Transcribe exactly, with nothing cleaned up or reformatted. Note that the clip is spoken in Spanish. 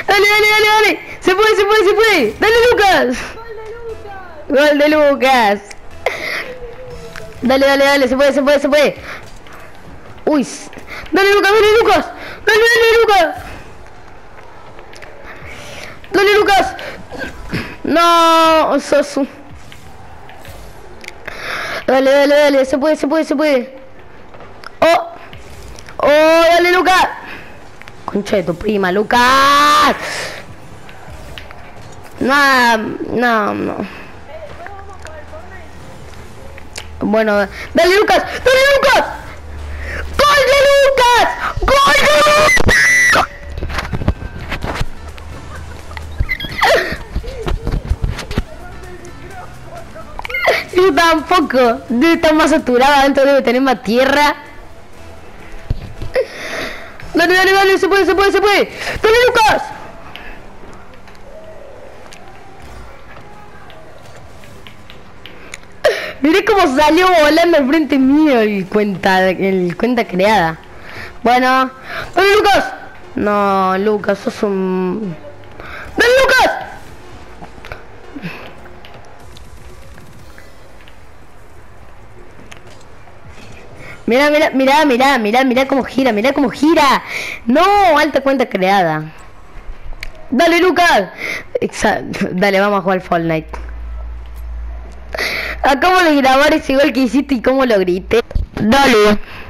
Dale, dale, dale, dale. Se puede, se puede, se puede. Dale, Lucas. Gol de Lucas. Dale, dale, dale, se puede, se puede, se puede. Uy. Dale, Lucas, dale, Lucas. Dale, dale, Lucas. Dale, Lucas. No, sos un... Dale, dale, dale, se puede, se puede, se puede. Oh. Oh, dale, Lucas. Concha de tu prima, Lucas. No, no, no. Bueno, dale, Lucas. Dale, Lucas. ¡Gol de Lucas! ¡Gol de Lucas! Yo tampoco. Debe estar más saturado adentro, debe tener más tierra. Dale, dale, dale, se puede, se puede, se puede. ¡Dale, Lucas! Miré cómo salió volando al frente mío el cuenta, el cuenta creada. Bueno, ¡dale, Lucas! No, Lucas, sos un... ¡Dale, Lucas! Mira, mira, mira, mira, mira, mira cómo gira, mira cómo gira. No, alta cuenta creada. Dale, Lucas. Exacto. Dale, vamos a jugar Fortnite. Acabo de grabar ese gol que hiciste y cómo lo grité. Dale.